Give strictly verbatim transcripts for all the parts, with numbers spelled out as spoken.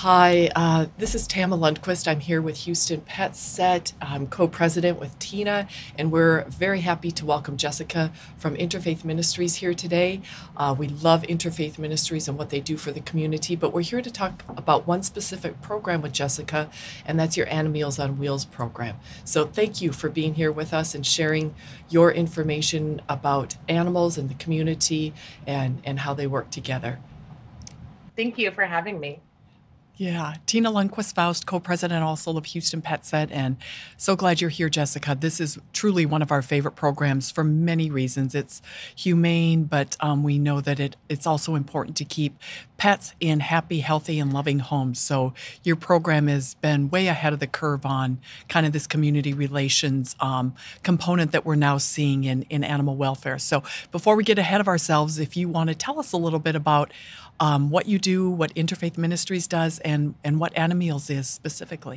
Hi, uh, this is Tama Lundquist. I'm here with Houston Pet Set. I'm co-president with Tina, and we're very happy to welcome Jessica from Interfaith Ministries here today. Uh, we love Interfaith Ministries and what they do for the community, but we're here to talk about one specific program with Jessica, and that's your Animeals on Wheels program. So thank you for being here with us and sharing your information about animals and the community and, and how they work together. Thank you for having me. Yeah, Tina Lundquist Faust, co-president also of Houston Pet Set, and so glad you're here, Jessica. This is truly one of our favorite programs for many reasons. It's humane, but um, we know that it it's also important to keep pets in happy, healthy, and loving homes. So your program has been way ahead of the curve on kind of this community relations um, component that we're now seeing in in animal welfare. So before we get ahead of ourselves, if you want to tell us a little bit about Um, what you do, what Interfaith Ministries does, and, and what Animeals is specifically.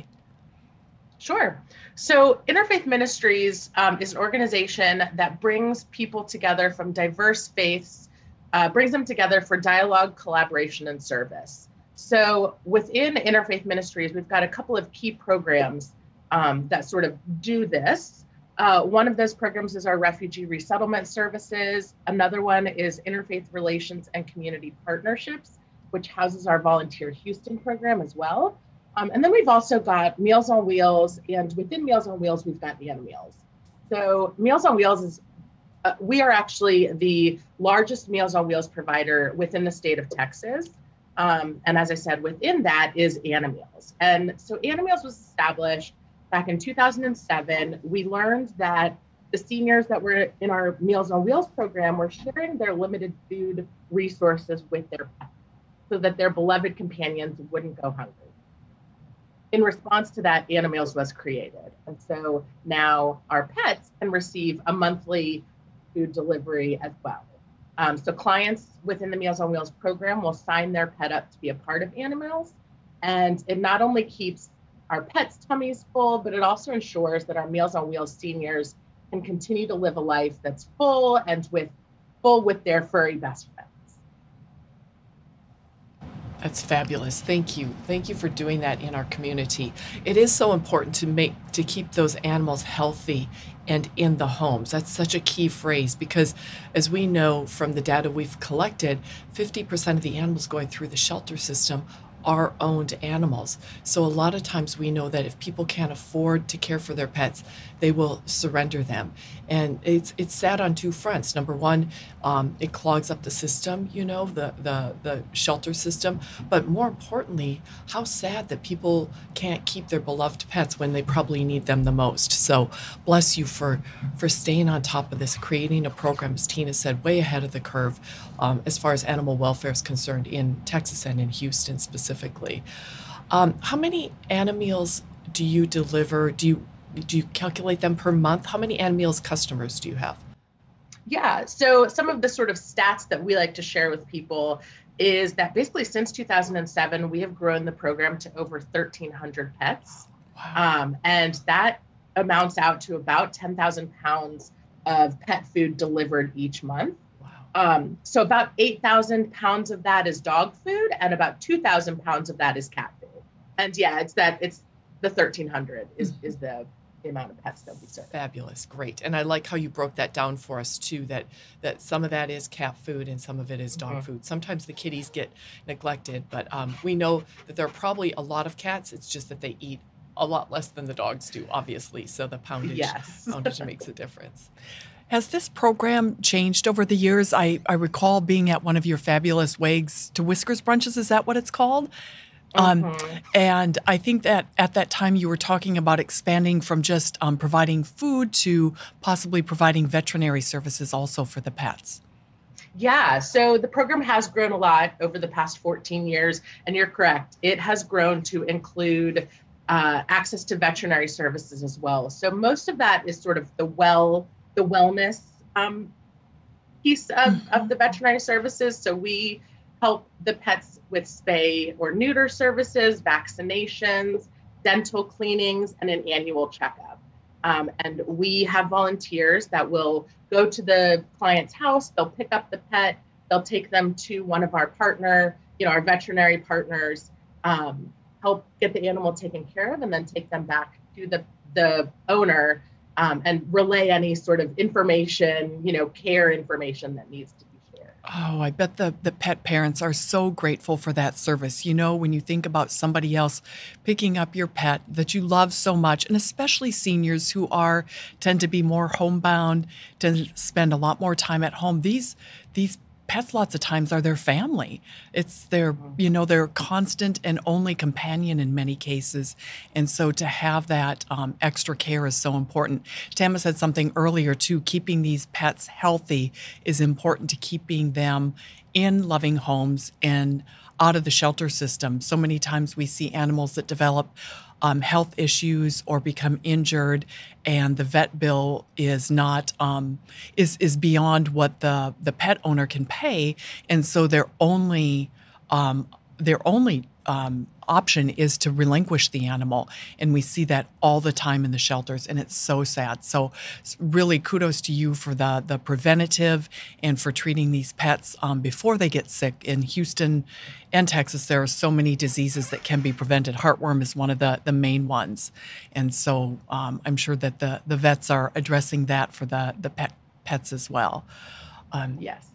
Sure. So Interfaith Ministries um, is an organization that brings people together from diverse faiths, uh, brings them together for dialogue, collaboration, and service. So within Interfaith Ministries, we've got a couple of key programs um, that sort of do this. Uh, one of those programs is our refugee resettlement services. Another one is Interfaith Relations and Community Partnerships, which houses our Volunteer Houston program as well. Um, and then we've also got Meals on Wheels, and within Meals on Wheels, we've got Animeals. So Meals on Wheels is, uh, we are actually the largest Meals on Wheels provider within the state of Texas. Um, and as I said, within that is Animeals. And so Animeals was established back in two thousand seven. We learned that the seniors that were in our Meals on Wheels program were sharing their limited food resources with their pets so that their beloved companions wouldn't go hungry. In response to that, Animeals was created. And so now our pets can receive a monthly food delivery as well. Um, so clients within the Meals on Wheels program will sign their pet up to be a part of Animeals. And it not only keeps our pets' tummies full, but it also ensures that our Meals on Wheels seniors can continue to live a life that's full and with full with their furry best friends. That's fabulous. Thank you. Thank you for doing that in our community. It is so important to make to keep those animals healthy and in the homes. That's such a key phrase because as we know from the data we've collected, fifty percent of the animals going through the shelter system are owned animals. So a lot of times we know that if people can't afford to care for their pets, they will surrender them. And it's it's sad on two fronts. Number one, um, it clogs up the system, you know, the, the, the shelter system. But more importantly, how sad that people can't keep their beloved pets when they probably need them the most. So bless you for, for staying on top of this, creating a program, as Tina said, way ahead of the curve um, as far as animal welfare is concerned in Texas and in Houston specifically. Um, how many Animeals do you deliver? Do you do you calculate them per month? How many Animeals customers do you have? Yeah, so some of the sort of stats that we like to share with people is that basically since two thousand seven, we have grown the program to over thirteen hundred pets. Wow. Um, and that amounts out to about ten thousand pounds of pet food delivered each month. Wow. Um, so about eight thousand pounds of that is dog food and about two thousand pounds of that is cat food. And yeah, it's that it's the thirteen hundred is, is the, the amount of pets that we serve. Fabulous. Great. And I like how you broke that down for us too, that, that some of that is cat food and some of it is dog mm-hmm. food. Sometimes the kitties get neglected, but um, we know that there are probably a lot of cats. It's just that they eat a lot less than the dogs do, obviously. So the poundage, yes. poundage makes a difference. Has this program changed over the years? I, I recall being at one of your fabulous Wags to Whiskers brunches. Is that what it's called? Um, mm-hmm. And I think that at that time you were talking about expanding from just um, providing food to possibly providing veterinary services also for the pets. Yeah, so the program has grown a lot over the past fourteen years, and you're correct. It has grown to include uh, access to veterinary services as well. So most of that is sort of the well, the wellness um, piece of, mm-hmm. of the veterinary services. So we help the pets with spay or neuter services, vaccinations, dental cleanings, and an annual checkup. Um, and we have volunteers that will go to the client's house, they'll pick up the pet, they'll take them to one of our partner, you know, our veterinary partners, um, help get the animal taken care of and then take them back to the, the owner um, and relay any sort of information, you know, care information that needs to be shared. Oh, I bet the, the pet parents are so grateful for that service. You know, when you think about somebody else picking up your pet that you love so much, and especially seniors who are tend to be more homebound, tend to spend a lot more time at home. These these pets lots of times are their family. It's their, you know, their constant and only companion in many cases. And so to have that um, extra care is so important. Tama said something earlier too, keeping these pets healthy is important to keeping them in loving homes and out of the shelter system. So many times we see animals that develop Um, health issues or become injured, and the vet bill is not um, is is beyond what the the pet owner can pay, and so their only um, their only um, option is to relinquish the animal, and we see that all the time in the shelters, and it's so sad. So really kudos to you for the the preventative and for treating these pets um, before they get sick. In Houston and Texas, there are so many diseases that can be prevented. Heartworm is one of the the main ones, and so um, I'm sure that the the vets are addressing that for the the pet pets as well. Um, yes,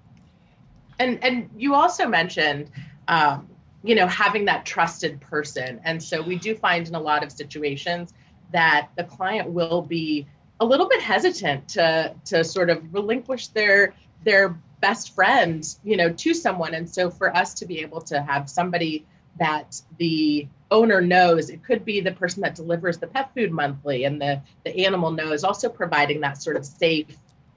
and and you also mentioned. Um, you know, having that trusted person. And so we do find in a lot of situations that the client will be a little bit hesitant to to sort of relinquish their their best friend, you know, to someone. And so for us to be able to have somebody that the owner knows, it could be the person that delivers the pet food monthly and the, the animal knows, also providing that sort of safe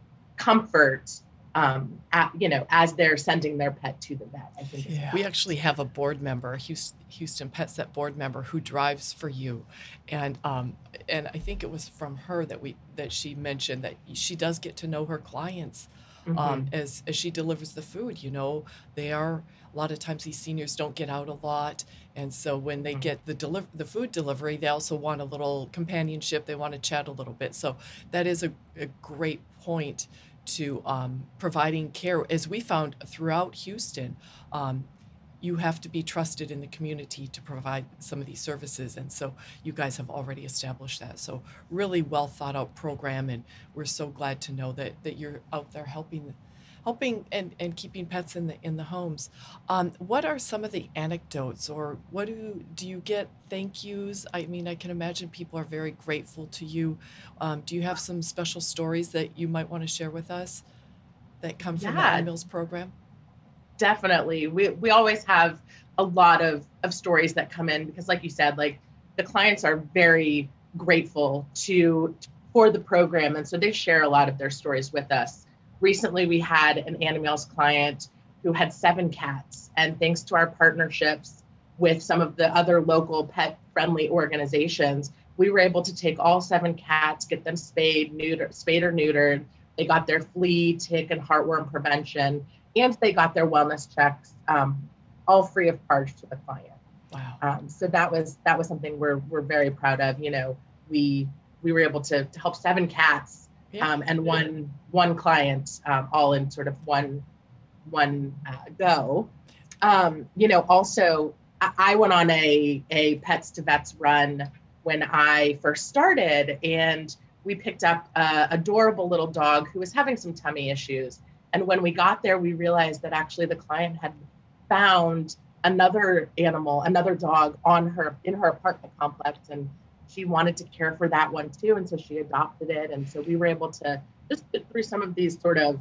comfort Um, at, you know, as they're sending their pet to the vet. I think yeah. We actually have a board member, a Houston, Houston PetSet board member, who drives for you, and um, and I think it was from her that we that she mentioned that she does get to know her clients um, mm-hmm. as as she delivers the food. You know, they are a lot of times these seniors don't get out a lot, and so when they mm-hmm. get the deliver the food delivery, they also want a little companionship. They want to chat a little bit. So that is a, a great point to um, providing care. As we found throughout Houston, um, you have to be trusted in the community to provide some of these services. And so you guys have already established that. So really well thought out program. And we're so glad to know that, that you're out there helping helping and, and keeping pets in the in the homes. Um, what are some of the anecdotes, or what do do you get thank yous? I mean, I can imagine people are very grateful to you. Um, do you have some special stories that you might want to share with us that come from yeah, the Animals program? Definitely. We we always have a lot of, of stories that come in because, like you said, like the clients are very grateful to for the program, and so they share a lot of their stories with us. Recently, we had an Animals client who had seven cats, and thanks to our partnerships with some of the other local pet-friendly organizations, we were able to take all seven cats, get them spayed, neutered, spayed or neutered. They got their flea, tick, and heartworm prevention, and they got their wellness checks, um, all free of charge to the client. Wow! Um, so that was that was something we're we're very proud of. You know, we we were able to to help seven cats. Yeah. Um, and one one client, um, all in sort of one one uh, go. Um, you know, also I, I went on a a Pets to Vets run when I first started, and we picked up a adorable little dog who was having some tummy issues. And when we got there, we realized that actually the client had found another animal, another dog on her in her apartment complex, and she wanted to care for that one too, and so she adopted it. And so we were able to just get through some of these sort of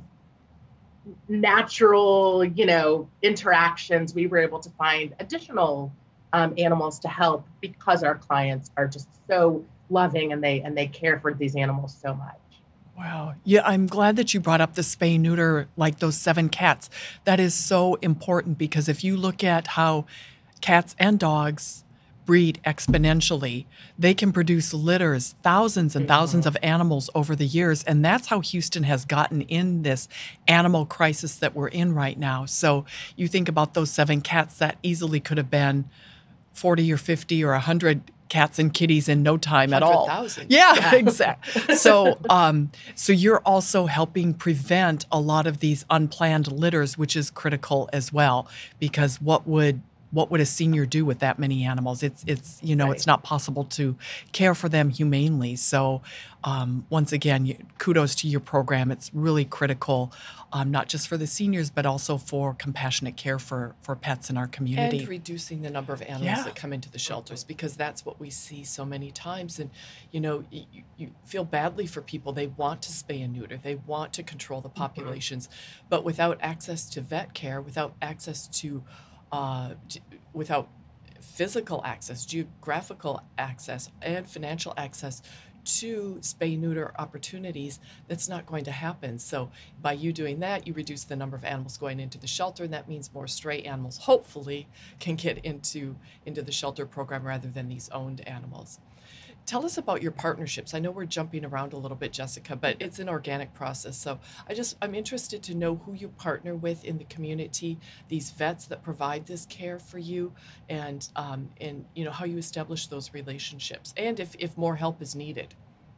natural, you know, interactions. We were able to find additional um, animals to help because our clients are just so loving and they and they care for these animals so much. Wow. Yeah, I'm glad that you brought up the spay neuter, like those seven cats. That is so important because if you look at how cats and dogs breed exponentially, they can produce litters, thousands and thousands of animals over the years. And that's how Houston has gotten in this animal crisis that we're in right now. So you think about those seven cats, that easily could have been forty or fifty or one hundred cats and kitties in no time at all. Yeah, yeah. Exactly. So, um, so you're also helping prevent a lot of these unplanned litters, which is critical as well, because what would what would a senior do with that many animals? It's it's you know, it's Right. not possible to care for them humanely. So um, once again, you, kudos to your program. It's really critical, um, not just for the seniors, but also for compassionate care for for pets in our And community. reducing the number of animals Yeah. that come into the shelters, because that's what we see so many times. And, you know, you, you feel badly for people. They want to spay and neuter, they want to control the populations, but without access to vet care, without access to, uh, to without physical access, geographical access, and financial access to spay neuter opportunities, that's not going to happen. So by you doing that, you reduce the number of animals going into the shelter, and that means more stray animals hopefully can get into into the shelter program rather than these owned animals. Tell us about your partnerships. I know we're jumping around a little bit, Jessica, but it's an organic process. So I just, I'm interested to know who you partner with in the community, these vets that provide this care for you, and, um, and you know, how you establish those relationships, and if, if more help is needed.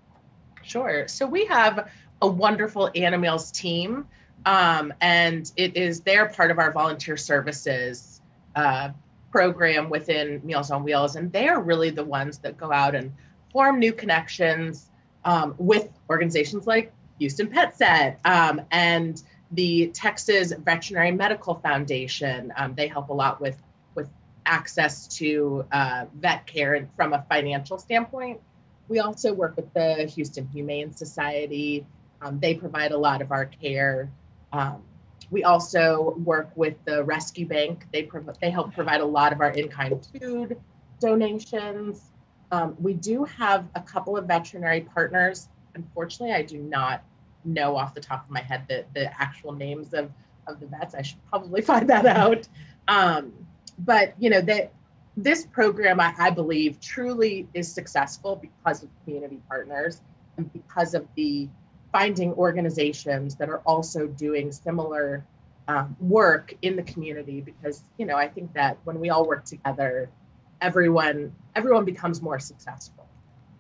Sure. So we have a wonderful Animals team, um, and it is they're part of our volunteer services uh, program within Meals on Wheels, and they are really the ones that go out and form new connections um, with organizations like Houston Pet Set um, and the Texas Veterinary Medical Foundation. Um, they help a lot with with access to uh, vet care and from a financial standpoint. We also work with the Houston Humane Society. Um, they provide a lot of our care. Um, we also work with the Rescue Bank. They prov- they help provide a lot of our in-kind food donations. Um, we do have a couple of veterinary partners. Unfortunately, I do not know off the top of my head the, the actual names of, of the vets. I should probably find that out. Um, but you know that this program, I, I believe, truly is successful because of community partners and because of the finding organizations that are also doing similar um, work in the community. Because you know, I think that when we all work together, everyone everyone becomes more successful.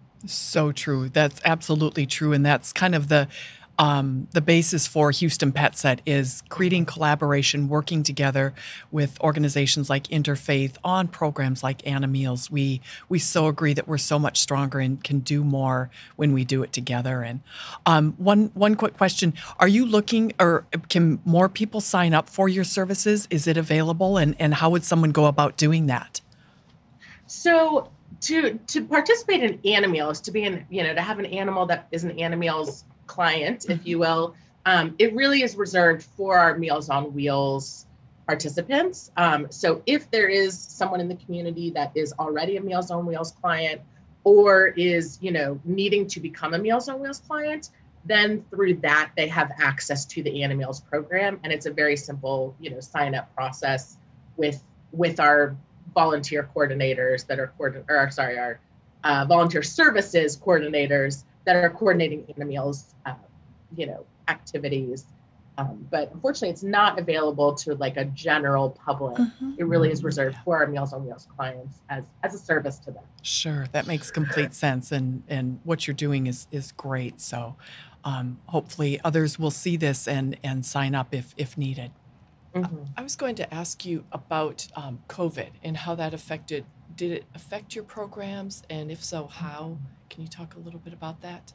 So true. That's absolutely true, and that's kind of the um, the basis for Houston Pet Set is creating collaboration, working together with organizations like Interfaith on programs like Anna Meals. We we so agree that we're so much stronger and can do more when we do it together. And um, one one quick question: are you looking, or can more people sign up for your services? Is it available, and and how would someone go about doing that? So to to participate in Animals, to be in, you know, to have an animal that is an Animals client, if you will, um, it really is reserved for our Meals on Wheels participants. Um, so if there is someone in the community that is already a Meals on Wheels client or is, you know, needing to become a Meals on Wheels client, then through that they have access to the Animals program, and it's a very simple, you know, sign up process with with our volunteer coordinators that are coordin- or sorry, our uh, volunteer services coordinators that are coordinating Animals, uh, you know, activities. Um, but unfortunately, it's not available to like a general public. Mhm. It really is reserved Yeah. for our Meals on Wheels clients as as a service to them. Sure, that makes complete sense, and and what you're doing is is great. So, um, hopefully, others will see this and and sign up if if needed. Mhm. I was going to ask you about um, COVID and how that affected. Did it affect your programs? And if so, how? Can you talk a little bit about that?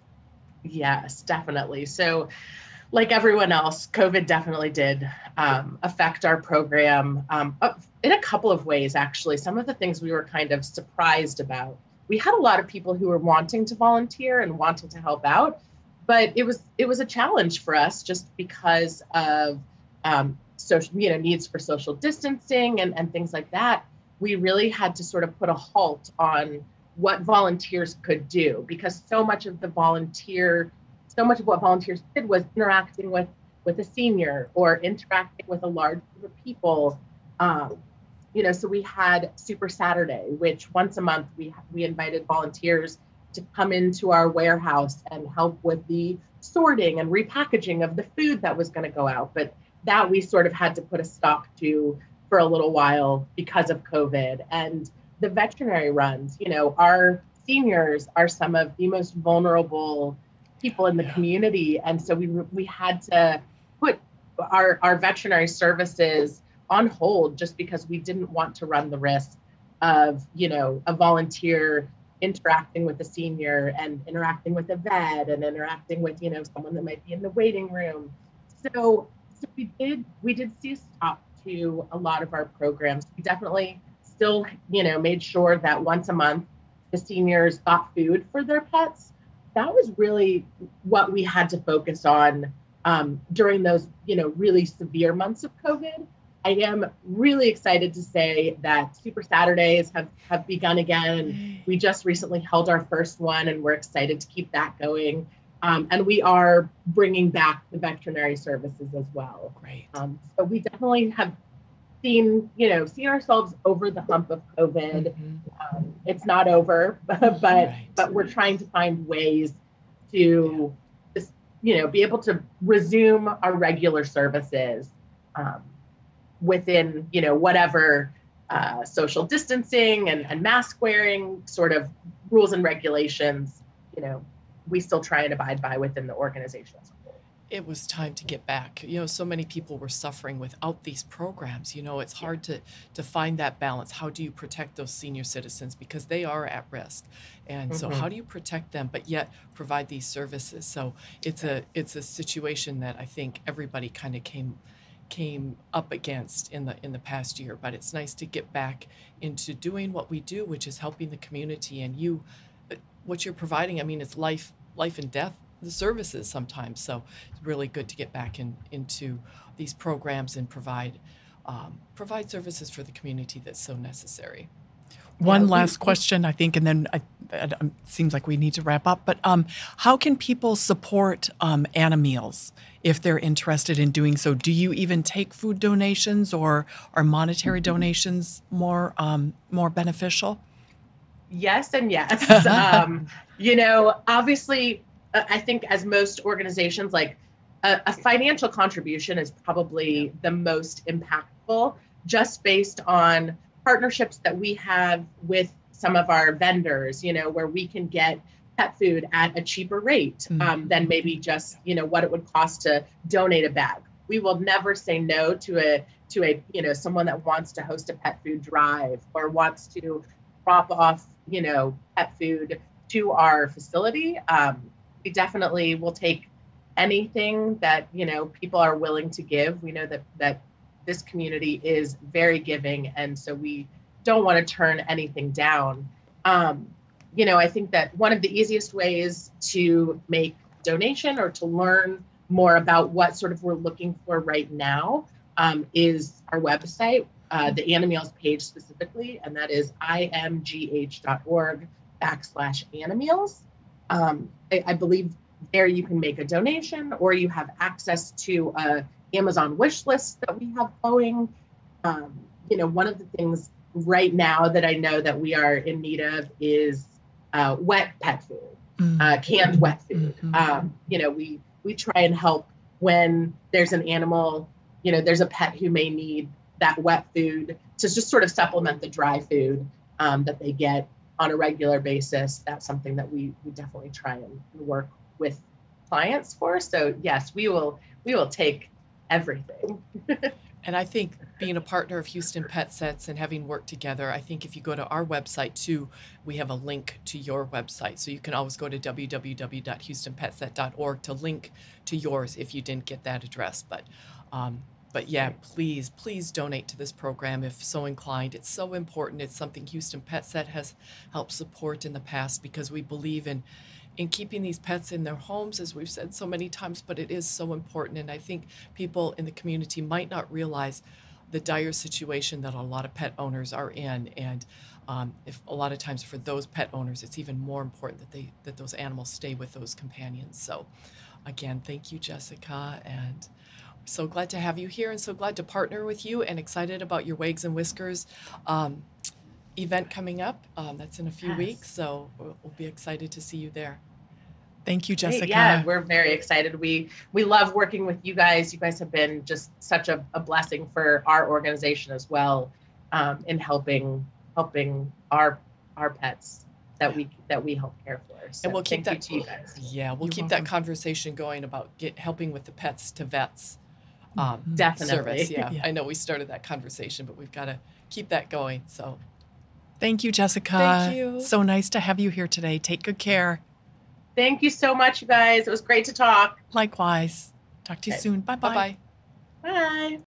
Yes, definitely. So, like everyone else, COVID definitely did um, affect our program um, uh, in a couple of ways, actually. Some of the things we were kind of surprised about. We had a lot of people who were wanting to volunteer and wanting to help out, but it was it was a challenge for us just because of um, social, you know, needs for social distancing and, and things like that. We really had to sort of put a halt on what volunteers could do because so much of the volunteer so much of what volunteers did was interacting with with a senior or interacting with a large group of people. Um, you know, so we had Super Saturday, which once a month we we invited volunteers to come into our warehouse and help with the sorting and repackaging of the food that was going to go out. But that we sort of had to put a stop to for a little while because of COVID. And the veterinary runs, you know, our seniors are some of the most vulnerable people in the Yeah. community, and so we we had to put our our veterinary services on hold just because we didn't want to run the risk of, you know, a volunteer interacting with a senior and interacting with a vet and interacting with, you know, someone that might be in the waiting room. So, so we did we did see a stop to a lot of our programs. We definitely still, you know, made sure that once a month the seniors got food for their pets. That was really what we had to focus on um, during those, you know, really severe months of COVID. I am really excited to say that Super Saturdays have, have begun again. We just recently held our first one, and we're excited to keep that going. Um, and we are bringing back the veterinary services as well. Great. Um, so we definitely have seen, you know, seen ourselves over the hump of COVID. Mm-hmm. Um, it's not over, but but, right. but we're trying to find ways to yeah. just, you know, be able to resume our regular services um, within, you know, whatever uh, social distancing and, and mask wearing sort of rules and regulations, you know, we still try and abide by within the organization. It was time to get back. You know, so many people were suffering without these programs. You know, it's hard to to find that balance. How do you protect those senior citizens, because they are at risk? And mm-hmm. so how do you protect them but yet provide these services? So it's a it's a situation that I think everybody kind of came came up against in the in the past year. But it's nice to get back into doing what we do, which is helping the community. And you, what you're providing, I mean, it's life life and death the services sometimes. So it's really good to get back in into these programs and provide um, provide services for the community that's so necessary. One yeah, last we, question, I think, and then I, it seems like we need to wrap up. But um, how can people support um, Animeals if they're interested in doing so? Do you even take food donations, or are monetary donations more um, more beneficial? Yes and yes. um, you know, obviously, I think as most organizations, like a, a financial contribution is probably the most impactful, just based on partnerships that we have with some of our vendors, you know, where we can get pet food at a cheaper rate um, mm-hmm. than maybe just, you know, what it would cost to donate a bag. We will never say no to a, to a, you know, someone that wants to host a pet food drive or wants to drop off, you know, pet food to our facility. Um, We definitely will take anything that, you know, people are willing to give. We know that that this community is very giving, and so we don't want to turn anything down. Um, you know, I think that one of the easiest ways to make donation or to learn more about what sort of we're looking for right now um, is our website, uh, the Animeals page specifically, and that is imgh.org backslash Animeals. Um, I, I believe there you can make a donation, or you have access to a Amazon wish list that we have going. Um, you know, one of the things right now that I know that we are in need of is uh, wet pet food, mm-hmm. uh, canned wet food. Mm-hmm. Um, you know, we we try and help when there's an animal, you know, there's a pet who may need that wet food to just sort of supplement the dry food um, that they get on a regular basis. That's something that we, we definitely try and work with clients for. So yes, we will we will take everything. And I think being a partner of Houston Pet Sets and having worked together, I think if you go to our website too, we have a link to your website. So you can always go to w w w dot houston pet set dot org to link to yours if you didn't get that address. But um, But yeah, please, please donate to this program if so inclined. It's so important. It's something Houston Pet Set has helped support in the past, because we believe in in keeping these pets in their homes, as we've said so many times, but it is so important. And I think people in the community might not realize the dire situation that a lot of pet owners are in. And um, if a lot of times for those pet owners, it's even more important that they that those animals stay with those companions. So again, thank you, Jessica. And so glad to have you here, and so glad to partner with you, and excited about your Wags and Whiskers um, event coming up. Um, that's in a few yes. weeks, so we'll, we'll be excited to see you there. Thank you, Jessica. Yeah, we're very excited. We we love working with you guys. You guys have been just such a, a blessing for our organization as well, um, in helping helping our our pets that we that we help care for. So and we'll keep thank that you to you guys. Yeah, we'll You're keep welcome. that conversation going about get, helping with the pets to vets. um, Definitely. service. Yeah. Yeah. I know we started that conversation, but we've got to keep that going. So Thank you, Jessica. Thank you. So nice to have you here today. Take good care. Thank you so much, you guys. It was great to talk. Likewise. Talk to you Okay. soon. Bye-bye. bye bye. Bye.